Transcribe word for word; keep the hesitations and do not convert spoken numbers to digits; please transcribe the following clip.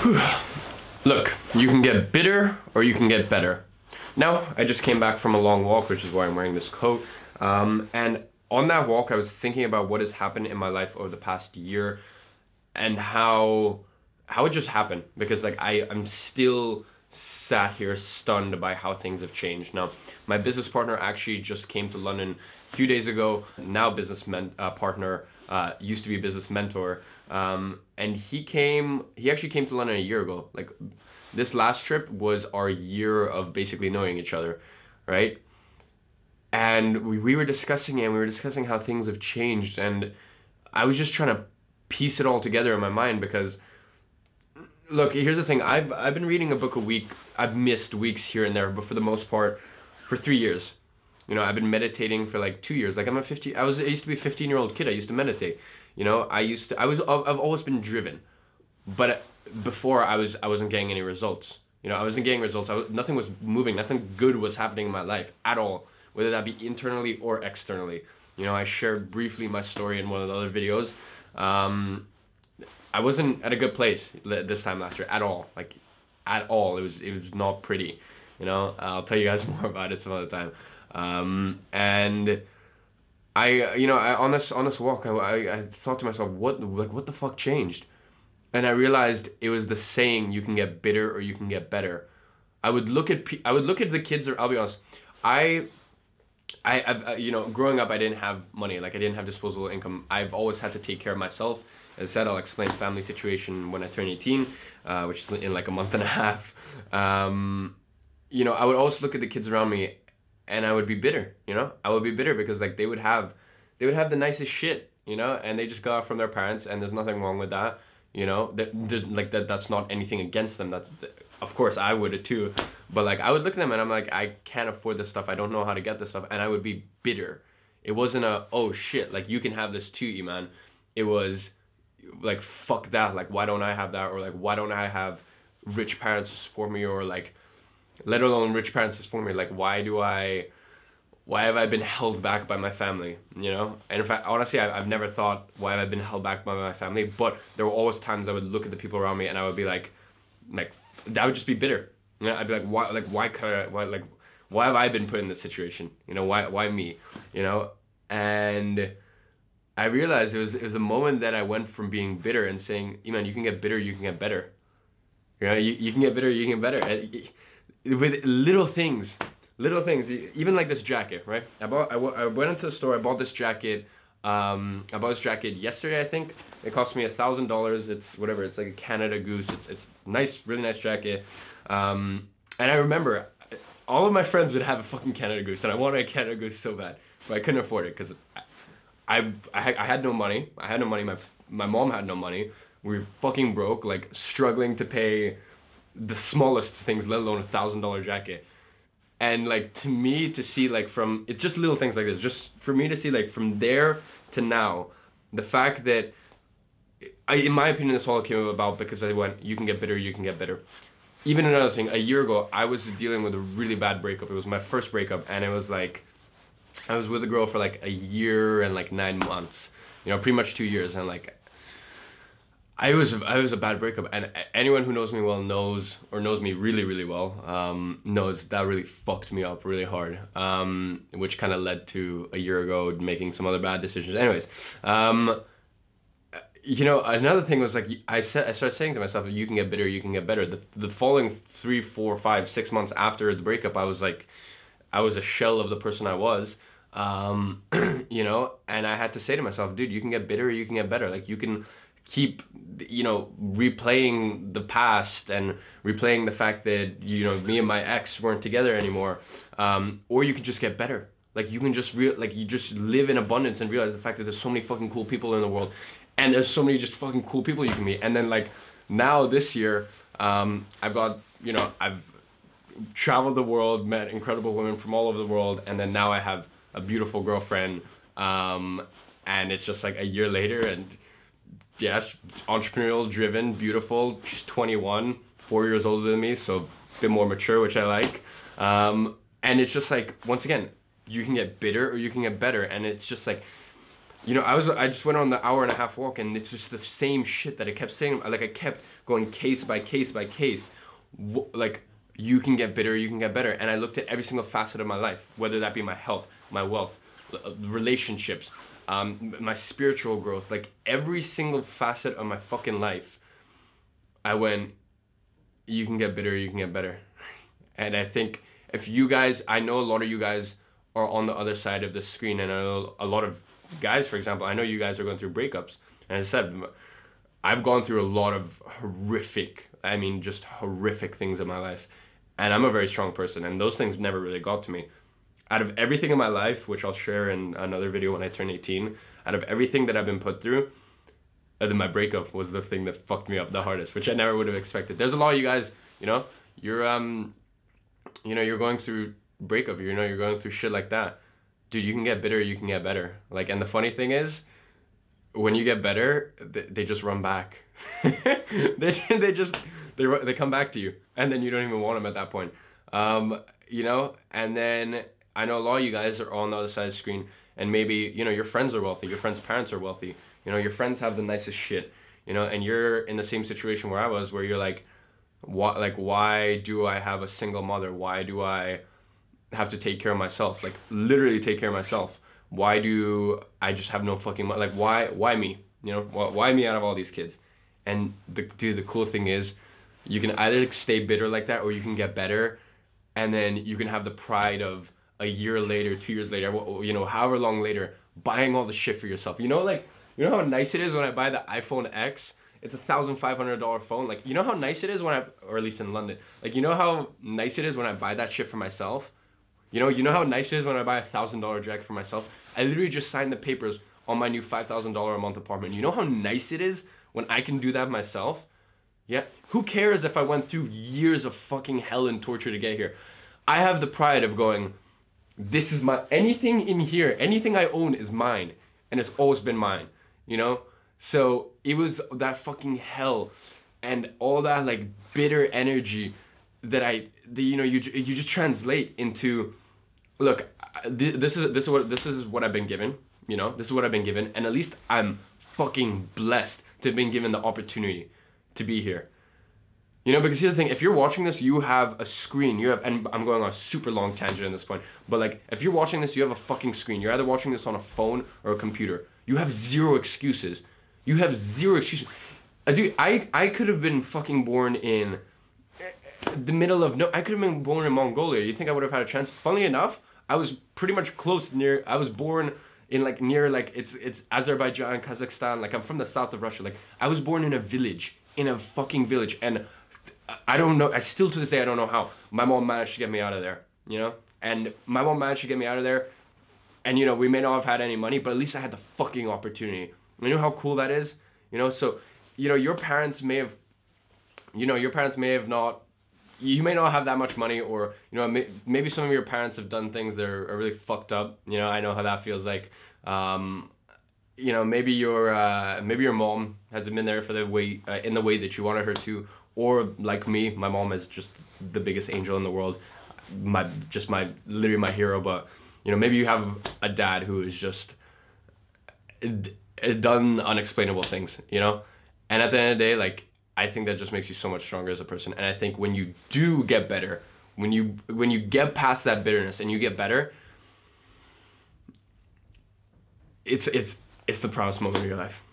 Look, you can get bitter or you can get better. Now, I just came back from a long walk, which is why I'm wearing this coat. Um, and on that walk, I was thinking about what has happened in my life over the past year and how how it just happened. Because like I, I'm still sat here stunned by how things have changed. Now, my business partner actually just came to London a few days ago. Now business men, uh, partner, uh, used to be business mentor. Um, and he came, he actually came to London a year ago. Like this last trip was our year of basically knowing each other, right? And we, we were discussing it and we were discussing how things have changed. And I was just trying to piece it all together in my mind because look, here's the thing. I've, I've been reading a book a week. I've missed weeks here and there, but for the most part, for three years. You know, I've been meditating for like two years. Like I'm a fifty, I was, I used to be a fifteen year old kid. I used to meditate. You know, I used to, I was, I've always been driven, but before I was, I wasn't getting any results. You know, I wasn't getting results. I was, nothing was moving. Nothing good was happening in my life at all, whether that be internally or externally. You know, I shared briefly my story in one of the other videos. Um, I wasn't at a good place this time last year at all. Like, at all. It was, it was not pretty. You know, I'll tell you guys more about it some other time. Um, and I, you know, I, on this on this walk, I, I, I thought to myself, what, like, what the fuck changed? And I realized it was the saying, you can get bitter or you can get better. I would look at, I would look at the kids, or I'll be honest, I, I, I've, you know, growing up, I didn't have money, like I didn't have disposable income. I've always had to take care of myself. As I said, I'll explain family situation when I turn eighteen, uh, which is in like a month and a half. Um, you know, I would always look at the kids around me and I would be bitter, you know? I would be bitter because like they would have, they would have the nicest shit, you know? And they just got it from their parents and there's nothing wrong with that, you know? That, there's like that, that's not anything against them. That's, of course I would too. But like I would look at them and I'm like, I can't afford this stuff. I don't know how to get this stuff. And I would be bitter. It wasn't a, oh shit, like you can have this too, Iman. It was like, fuck that. Like, why don't I have that? Or like, why don't I have rich parents to support me? Or like, let alone rich parents to support me. Like, why do I, why have I been held back by my family, you know? And in fact, honestly, I, I've never thought, why have I been held back by my family? But there were always times I would look at the people around me and I would be like, like, I would just be bitter. You know, I'd be like, why, like, why could I, why, like, why have I been put in this situation? You know, why, why me? You know? And I realized it was, it was the moment that I went from being bitter and saying, Iman, you can get bitter, you can get better. You know, you, you can get bitter, you can get better. And, with little things, little things, even like this jacket, right? I bought, I, I went into the store, I bought this jacket, um, I bought this jacket yesterday, I think. It cost me a thousand dollars. It's whatever, it's like a Canada Goose. It's, it's nice, really nice jacket. Um, and I remember all of my friends would have a fucking Canada Goose and I wanted a Canada Goose so bad, but I couldn't afford it because I, I, I had no money. I had no money, my, my mom had no money. We were fucking broke, like struggling to pay the smallest things, let alone a thousand dollar jacket. And like to me to see like from, it's just little things like this, just for me to see like from there to now, the fact that I, in my opinion, this all came about because I went, you can get bitter, you can get better. Even another thing, a year ago, I was dealing with a really bad breakup. It was my first breakup and it was like, I was with a girl for like a year and like nine months, you know, pretty much two years. And like, I was I was a bad breakup, and anyone who knows me well knows, or knows me really really well, um, knows that really fucked me up really hard, um, which kind of led to a year ago making some other bad decisions. Anyways, um, you know, another thing was like I said, I started saying to myself, you can get bitter, you can get better. The the following three, four, five, six months after the breakup, I was like, I was a shell of the person I was. Um, you know, and I had to say to myself, dude, you can get bitter, you can get better. Like you can keep, you know, replaying the past and replaying the fact that, you know, me and my ex weren't together anymore. Um, or you could just get better. Like you can just real, like you just live in abundance and realize the fact that there's so many fucking cool people in the world, and there's so many just fucking cool people you can meet. And then like now this year, um, I've got, you know, I've traveled the world, met incredible women from all over the world, and then now I have a beautiful girlfriend. Um, and it's just like a year later, and yeah, entrepreneurial, driven, beautiful. She's twenty-one, four years older than me, so a bit more mature, which I like. Um, and it's just like, once again, you can get bitter or you can get better. And it's just like, you know, I was I just went on the hour and a half walk, and it's just the same shit that I kept saying. Like I kept going case by case by case, w- like you can get better, you can get better, and I looked at every single facet of my life, whether that be my health, my wealth, relationships, um, my spiritual growth, like every single facet of my fucking life. I went, you can get better, you can get better, and I think if you guys, I know a lot of you guys are on the other side of the screen, and I know a lot of guys, for example, I know you guys are going through breakups, and as I said, I've gone through a lot of horrific, I mean, just horrific things in my life, and I'm a very strong person, and those things never really got to me. Out of everything in my life, which I'll share in another video when I turn eighteen, out of everything that I've been put through, uh, my breakup was the thing that fucked me up the hardest, which I never would have expected. There's a lot of you guys, you know, you're, um, you know, you're going through breakup, you know, you're going through shit like that. Dude, you can get bitter, you can get better. Like, and the funny thing is, when you get better, they, they just run back. they, they just, they, they come back to you, and then you don't even want them at that point. Um, you know, and then I know a lot of you guys are on the other side of the screen, and maybe, you know, your friends are wealthy, your friends' parents are wealthy, you know, your friends have the nicest shit, you know, and you're in the same situation where I was, where you're like, what, like, why do I have a single mother? Why do I have to take care of myself? Like, literally take care of myself. Why do I just have no fucking money? Like, why, why me? You know, why, why me out of all these kids? And the dude, the cool thing is, you can either stay bitter like that, or you can get better, and then you can have the pride of a year later, two years later, you know, however long later, buying all the shit for yourself. You know, like, you know how nice it is when I buy the iPhone X? It's a thousand five hundred dollar phone. Like, you know how nice it is when I, or at least in London, like, you know how nice it is when I buy that shit for myself? You know, you know how nice it is when I buy a thousand dollar jacket for myself? I literally just signed the papers on my new five thousand dollar a month apartment. You know how nice it is when I can do that myself? Yeah, who cares if I went through years of fucking hell and torture to get here? I have the pride of going, this is my, anything in here, anything I own is mine, and it's always been mine, you know? So it was that fucking hell and all that like bitter energy that I, the, you know, you you just translate into, look, this is this is what this is what I've been given, you know, this is what I've been given, and at least I'm fucking blessed to have been given the opportunity to be here. You know, because here's the thing, if you're watching this, you have a screen, you have, and I'm going on a super long tangent at this point, but like, if you're watching this, you have a fucking screen. You're either watching this on a phone or a computer. You have zero excuses. You have zero excuses. Uh, dude, I, I could have been fucking born in the middle of, no, I could have been born in Mongolia. You think I would have had a chance? Funnily enough, I was pretty much close near, I was born in like, near like, it's, it's Azerbaijan, Kazakhstan, like I'm from the south of Russia. Like, I was born in a village, in a fucking village, and I don't know, I still to this day, I don't know how. My mom managed to get me out of there, you know? And my mom managed to get me out of there, and you know, we may not have had any money, but at least I had the fucking opportunity. You know how cool that is? You know, so, you know, your parents may have, you know, your parents may have not, you may not have that much money, or, you know, may, maybe some of your parents have done things that are, are really fucked up. You know, I know how that feels like. Um, you know, maybe your, uh, maybe your mom hasn't been there for the way, uh, in the way that you wanted her to. Or like me, my mom is just the biggest angel in the world, my just my literally my hero. But you know, maybe you have a dad who is just done unexplainable things, you know. And at the end of the day, like, I think that just makes you so much stronger as a person. And I think when you do get better, when you when you get past that bitterness and you get better, it's it's it's the proudest moment of your life.